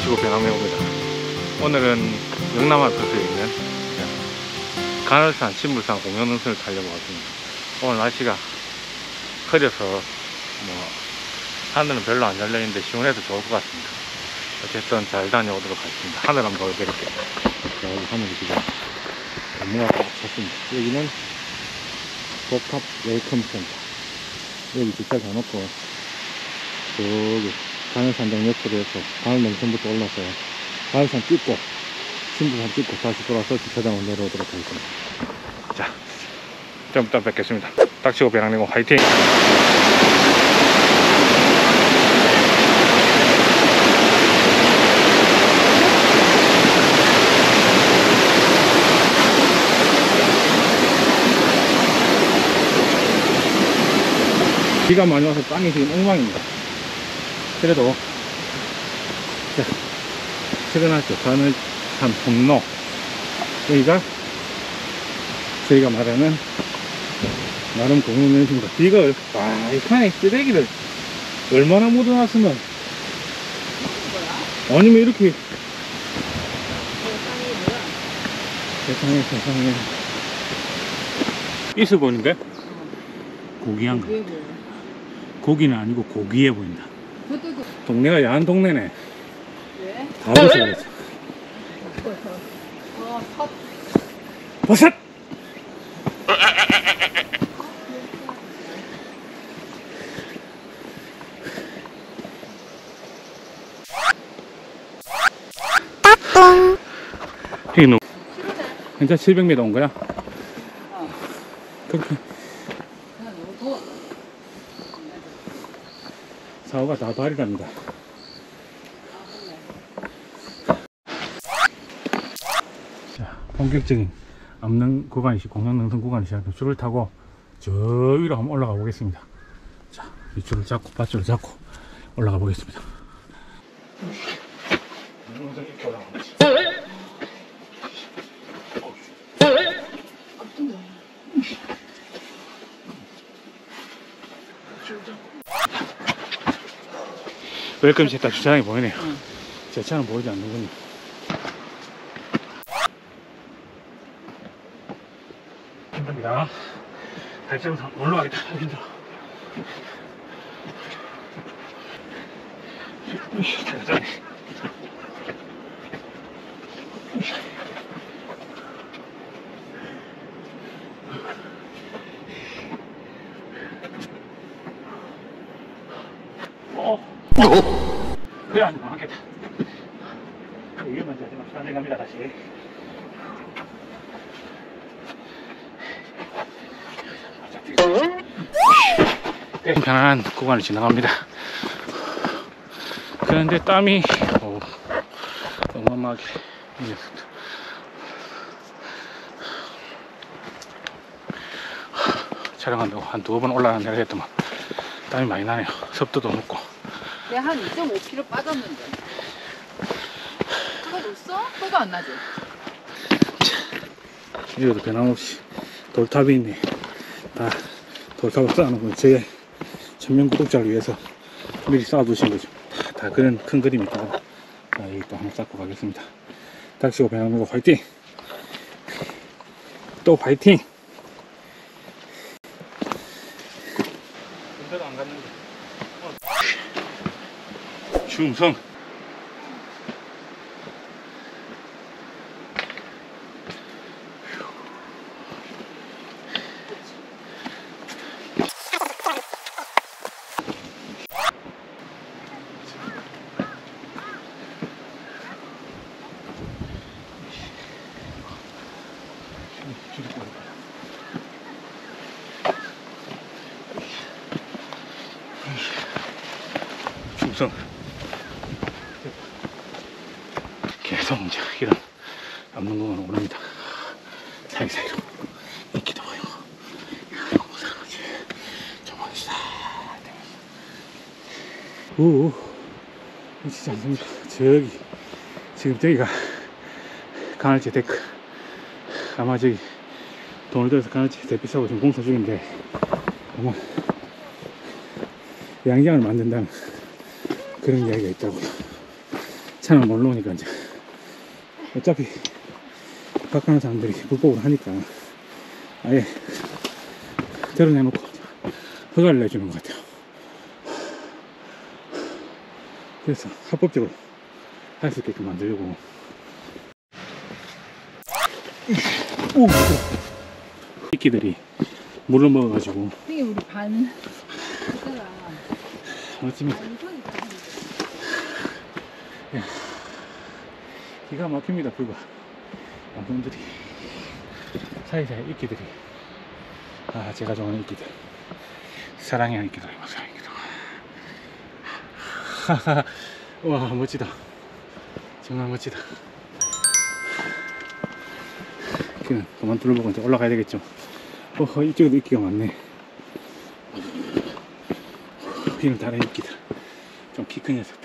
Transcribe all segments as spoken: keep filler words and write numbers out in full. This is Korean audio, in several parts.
닥치고 변함해옵니다. 오늘은 영남아트에 있는 간월산 신물산 공룡능선을 타려고 왔습니다. 오늘 날씨가 흐려서 뭐 하늘은 별로 안 열려있는데 시원해서 좋을 것 같습니다. 어쨌든 잘 다녀오도록 하겠습니다. 하늘 한번 보여드릴게요. 자, 여기 하늘이 지금 나무가 꽉 찼습니다. 여기는 복합 웰컴 센터. 여기 주차 다 놓고 저기 간월산장 옆으로 해서 간월능선부터 올라서 간월산 찍고 신물산 찍고 다시 돌아서 주차장으로 내려오도록 하겠습니다. 자, 좀 이따 뵙겠습니다. 닥치고 배낭내고 화이팅! 비가 많이 와서 땅이 지금 엉망입니다. 그래도 자, 최근하죠. 간월산 홍로, 여기가 저희가 말하는 나름 공룡능선입니다. 비가 와, 이 칸에 쓰레기를 얼마나 묻어놨으면, 아니면 이렇게 세상에 세상에 있어 보이는데? 고귀한 거. 고기는 아니고 고귀해 보인다. 동네가 야한 동네네. 왜? 다 벗어버렸어. 버섯! 따뚱! 이놈. 진짜 칠백 미터 온 거야? 어. 그렇게. 사고가 다 발이랍니다. 자, 본격적인 암릉 구간이 공룡능선 구간이 시작해서 줄을 타고 저 위로 한번 올라가 보겠습니다. 자, 이 줄을 잡고 밧줄을 잡고 올라가 보겠습니다. 이렇게 올라가는 거지. 웰컴 센터 주차장이 보이네요. 응. 제 차는 보이지 않는군요. 힘듭니다. 달성상 올라가겠다. 힘들어. 잘하네. 어. 그래, 안 망하겠다. 위험한 자세 막 내갑니다, 다시. 네, 편안한 구간을 지나갑니다. 그런데 땀이 오, 어마어마하게 흘렸습니다. 촬영한다고 한 두 번 올라가 내려갔더만 땀이 많이 나네요. 습도도 높고. 내가 한 이 점 오 킬로그램 빠졌는데. 그거 넣었어? 그거 안 나지? 여기도 변함없이 돌탑이 있네. 다 돌탑을 쌓아놓고 제 천명 구독자를 위해서 미리 쌓아두신 거죠. 다 그런 큰 그림이 있다고. 자, 여기 또 하나 쌓고 가겠습니다. 닥치고 변함내고 화이팅! 또 화이팅! 군대도 안 갔는데. 충성! 충성! 계속 이제 이런 암릉공원을 오릅니다. 사이사이로 있기도 보이고 이런 곳을 좀 어디다 오, 미치지 않습니까? 저기 지금 저기가 간월제 데크, 아마 저기 돈을 들여서 간월제 대피사고 지금 공사 중인데 아마 양장을 만든다는 그런 이야기가 있다고요. 차는 몰라오니까 이제 어차피 바깥에 사람들이 불법으로 하니까 아예 드러내놓고 허가를 내주는 것 같아요. 그래서 합법적으로 할 수 있게끔 만들려고. 오! 이끼들이 물을 먹어가지고 이게 우리 반 그거라. 멋집니다. 야, 기가 막힙니다. 불과 남성들이 사이사이 이끼들이, 아 제가 좋아하는 이끼들, 사랑의 이끼들, 사랑의 이끼들. 하하, 와 멋지다. 정말 멋지다. 이렇게는 그만 둘러보고 이제 올라가야 되겠죠. 어, 이쪽에도 이끼가 많네. 이런 다른 이끼들, 좀 키 큰 녀석들.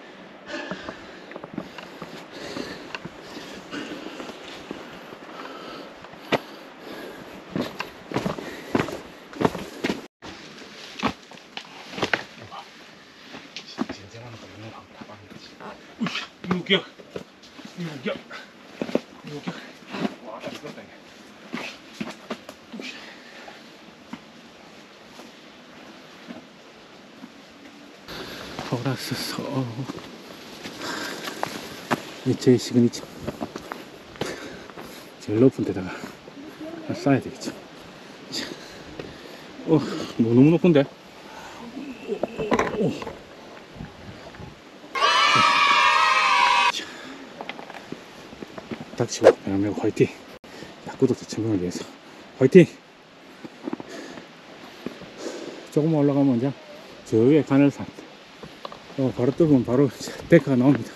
유격, 유격, 유격. 와, 다 죽었다 이게. 돌아서서 제 시그니처 제일 높은 데다가 쌓아야 되겠죠. 자, 어, 뭐 너무 높은데? 오, 오. 자, 닥치고 대한민국 화이팅! 구독자 천 명을 위해서 화이팅! 조금만 올라가면 이제 저 위에 가늘산, 어, 바로 뚫으면 바로 데크가 나옵니다.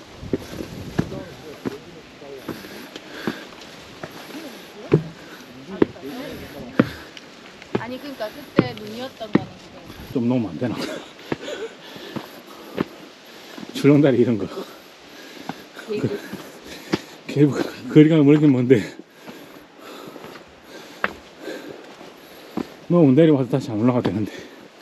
아니 그러니까 그때 눈이었던 거는 지금 좀 놓으면 안 되나? 출렁다리 이런 거. 그, 케이블 거리가 멀긴 먼데 놓으면 내려와서 다시 안 올라가야 되는데.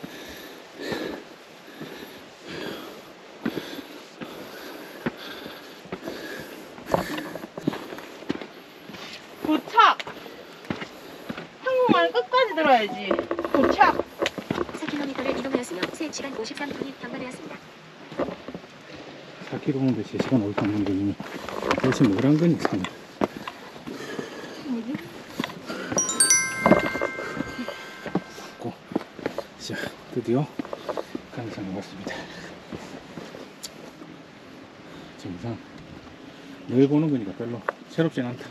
도착! 한국말 끝까지 들어야지. 도착! 사 킬로미터를 이동하였으며 세 시간 오십삼 분이 경과되었습니다. 사 킬로미터 오는데 세 시간 오십삼 분이면 도대체 뭘 한 거니? 뭐지? 고. 자, 드디어 가능성이 왔습니다. 정상. 늘 보는 거니까 별로 새롭진 않다.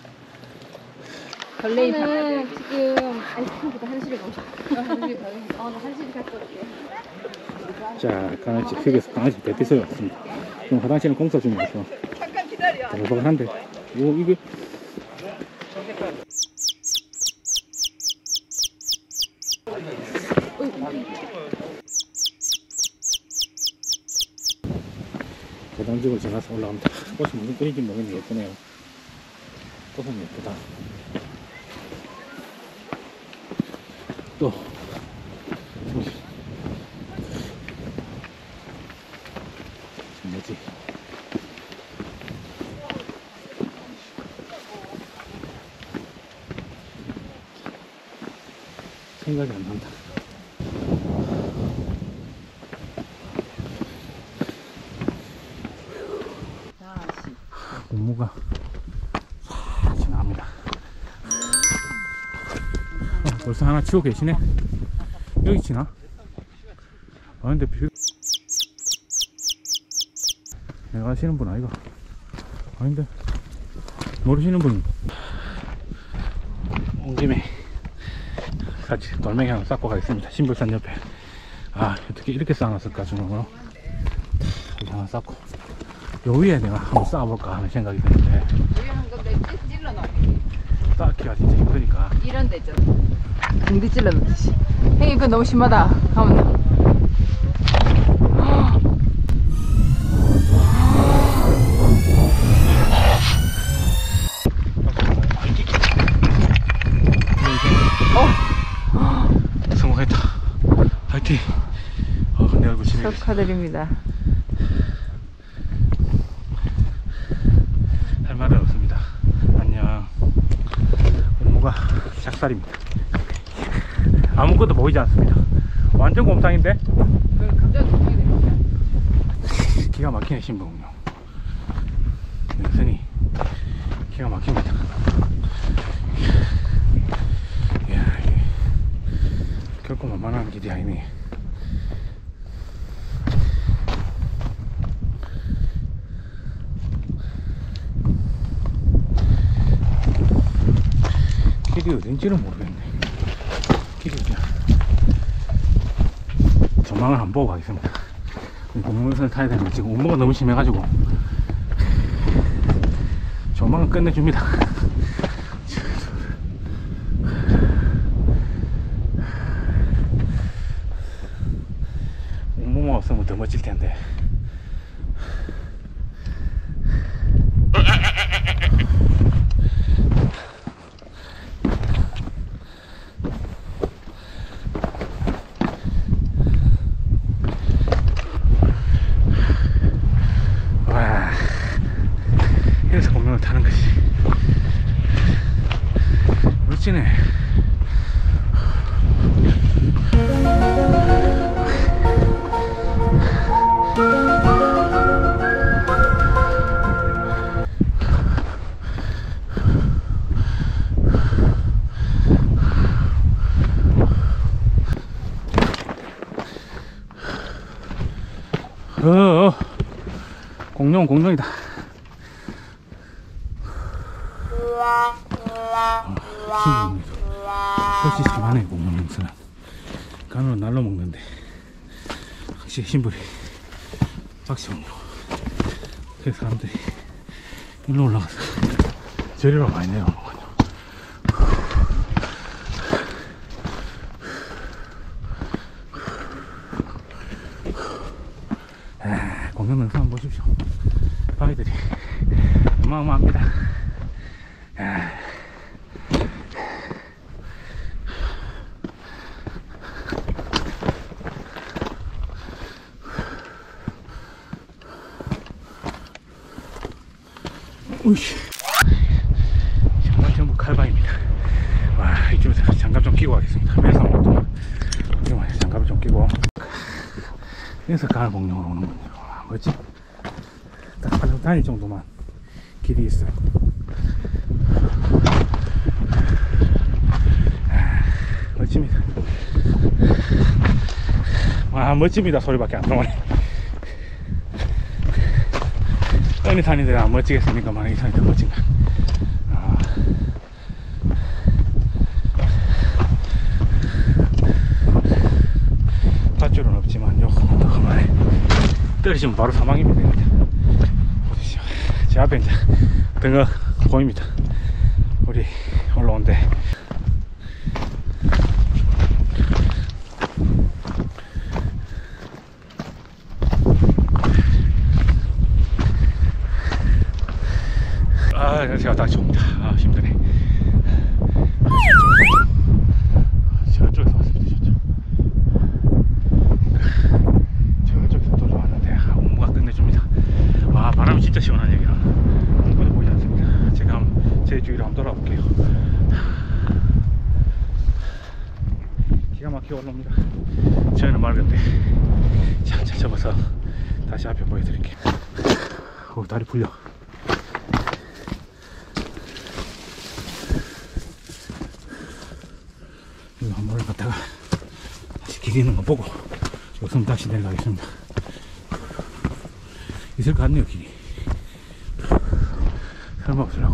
저는 지금 아이스크림보다 한시를 가고 싶어. 한시를 가고 싶어. 어, 나 한시를 갔다 올게. 자, 강아지, 휴게소 강아지 대피소에 왔습니다. 지금 화장실은 공사 중이라서 잠깐 기다려. 대박한데. 오, 이게 계단쪽으로 지나서 올라갑니다. 꽃이 무슨 끓인지 모르겠는데 예쁘네요. 꽃은 예쁘다. 또 저기 저 뭐지? 생각이 안 난다. 고무가 싹 지나갑니다. 어, 벌써 하나 치고 계시네. 여기 치나? 아 근데 뷰 내가 아시는 분 아이가? 아닌데 모르시는 분이 온 김에 같이 돌멩이 하나 쌓고 가겠습니다. 신불산 옆에. 아 어떻게 이렇게 쌓아놨을까 중앙으로. 여기 하나 쌓고 요 위에 내가 한번 쌓아볼까 하는 생각이 드는데 여기 한 건데 찔러놔. 쌓기가 진짜 힘드니까. 이런 데죠. 공디 찔러놓듯이. 형님 이거 너무 심하다. 가면 성공했다. 화이팅. 어, 내 얼굴 심해. 축하드립니다. 말은 없습니다. 안녕. 옴무가 작살입니다. 아무것도 보이지 않습니다. 완전 곰탕인데? 갑자기 동상이 되니까. 기가 막히네 신부군요. 연선이 기가 막힙니다. 이야, 이게 결코 만만한 길이 아니네. 길이 어딘지는 모르겠네. 길이 어디야? 전망을 한번 보고 가겠습니다. 공무원선을 타야 되는데 지금 온도가 너무 심해가지고 조만간 끝내줍니다. 온몸만 없으면 더 멋질 텐데. 이래서 공룡을 타는 것이 멋지네. 어어 공룡 공룡이다. 어, 훨씬 심하네 공룡 냄새는. 간으로 날로 먹는데 확실히 신불이 빡시군요. 그래서 사람들이 일로 올라가서 저리로 많이 내려오는군요. 아, 공룡 냄새 한번 보십시오. 바위들이 어마어마합니다. 아. 우이씨, 정말 전부 칼바입니다. 와, 이쪽에서 장갑 좀 끼고 가겠습니다. 매서 한번 또 장갑을 좀 끼고 여기서 가을 공룡으로 오는군요. 와, 뭐지? 딱 발로 다닐 정도만 길이 있어요. 아, 멋집니다. 와, 멋집니다 소리밖에 안 나오네. 어느 산이 내가 안 멋지겠습니까? 만약 이 산이 더 멋진가. 아. 밧줄은 없지만 요거는 더 그만해. 떨어지면 바로 사망입니다. 보십시오. 제 앞에 이제 등어 보입니다. 우리 올라온대. 아, 제가 딱 좋습니다. 아, 힘드네. 저쪽에서 왔습니다. 저쪽. 저쪽에서 또 왔는데 아, 온무가 끝내줍니다. 와, 바람이 진짜 시원한 얘기라 아무것도 보이지 않습니다. 제가 한번 제 주위로 한번 돌아볼게요. 기가 막히게 올라옵니다. 저희는 맑은데 잠깐 접어서 다시 앞에 보여드릴게요. 오, 다리 풀려. 이거 한 번을 갖다가 다시 길이 있는 거 보고 여기서 다시 내려가겠습니다. 있을 것 같네요 길이. 설마 없으려고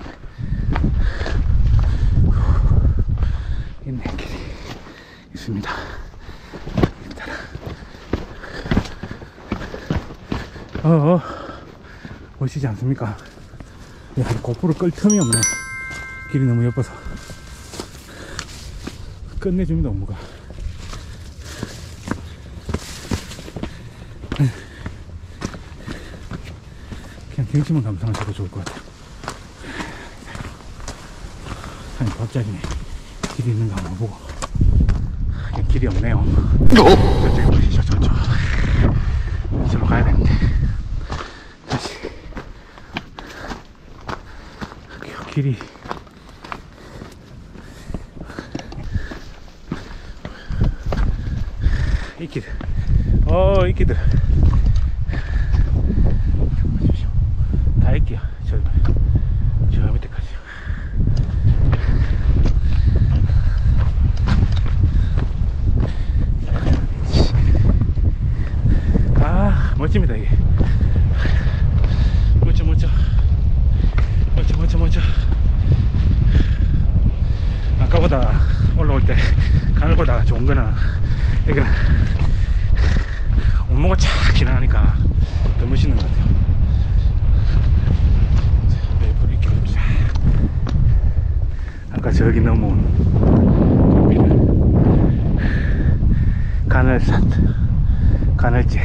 있네. 길이 있습니다. 어어 보시지 않습니까? 야, 고프로 끌 틈이 없네. 길이 너무 예뻐서 끝내줍니다. 업무가 그냥 경치만 감상하셔도 좋을 것 같아요. 아니 갑자기 길이 있는가 한번 보고. 그냥 길이 없네요. 저쪽에 보시죠. 저쪽 저로 가야 되는데 다시 길이 이끼들 어 이끼들 다 이끼야 저, 저 밑에까지 아 멋집니다 이게 멋져 멋져 멋져 멋져 멋져 아까보다 올라올 때 가늘보다 좋은 거는 여기는 온도가 착 지나가니까 더 멋있는 것 같아요. 메이플 이렇게 쫙 아까 저기 넘어온 가늘산 가늘제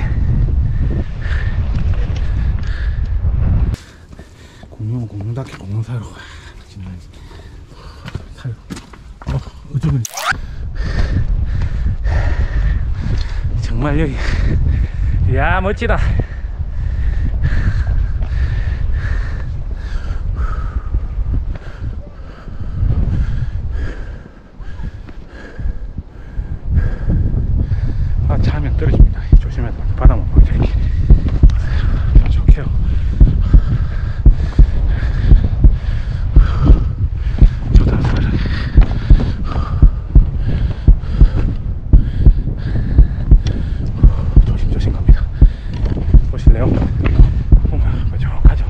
공룡 공룡답게 공룡 사이로 지나가지 사이로 어 어쩌면 정말 여기 이야 멋지다. 아 차면 떨어집니다. 조심해서 바다만 보자 이렇게 좋게요. 좋다 좋다. 조심조심 갑니다. 보실래요? 보면 뾰족하죠.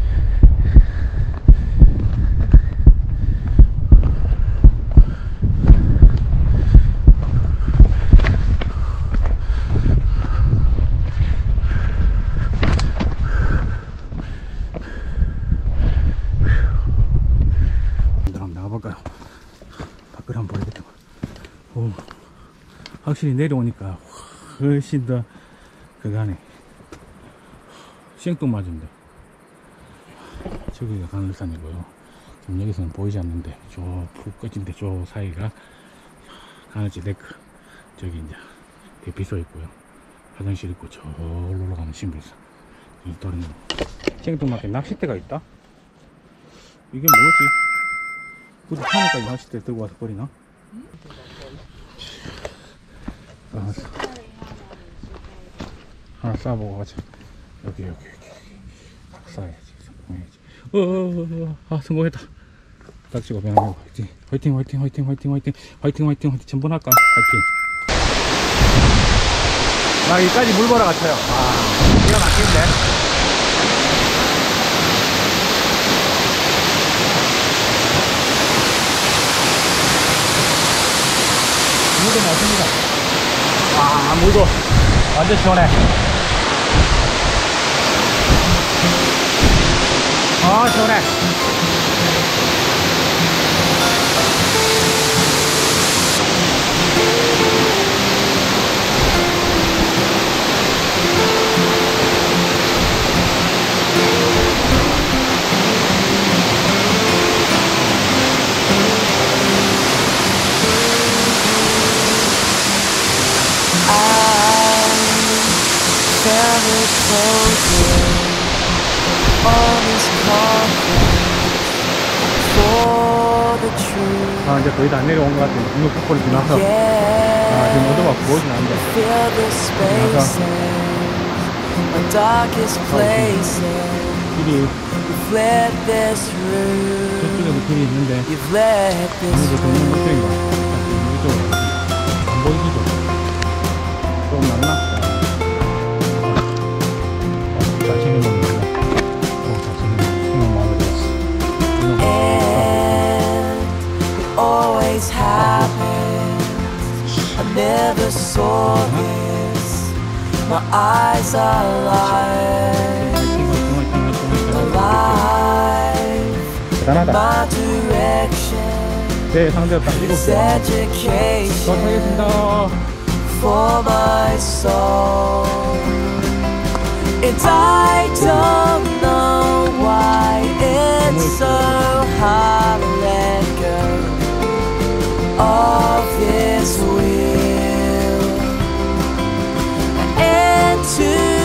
한번 나가볼까요? 밖을 한번 보여드릴게요. 오, 확실히 내려오니까 훨씬 더 그거 하네. 생뚱맞은데 저기가 가늘산이고요. 지금 여기서는 보이지 않는데 저 푹 꺼진데 저 사이가 가늘지 데크. 저기 이제 대피소 있고요. 화장실 있고 저로 올라가는 신불산. 이 다른 생뚱맞게 낚싯대가 있다. 이게 뭐지? 굳이 산에까지 낚싯대 들고 와서 버리나? 아, 하나 쏴보고 가자. 여기 여기 여기 딱 쏴야지. 성공해야지. 어어어어 아 성공했다. 닥치고 변하고 화이팅 화이팅 화이팅 화이팅 화이팅 화이팅 화이팅 화이팅 화이팅 전부 할까? 화이팅. 나 여기까지 물 보러 갔어요. 아 기가 막히는데. 물도 맛있습니다. 아 물도 완전 시원해. 아 시원해. 아 이제 거의 다 내려온 것 같아요. 중국 폭포를 지나서 아 지금 어디가 보이진 않는데 지나서 길이 저쪽에도 길이 있는데 아무래도 그냥 못된가 이쪽으로 안 보이시죠? 조금 낫나? 잘 챙겨먹는다. 어, 잘 챙겨먹는 마음에 들었어. Always happened. I never saw this. My eyes are alive, alive. 대단하다. My direction 네, 상대가 딱 이거 is 좋아. education 수고하셨습니다. for my soul. And I don't know why it's so hard to let go of this will and to